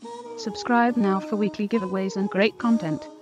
Subscribe now for weekly giveaways and great content.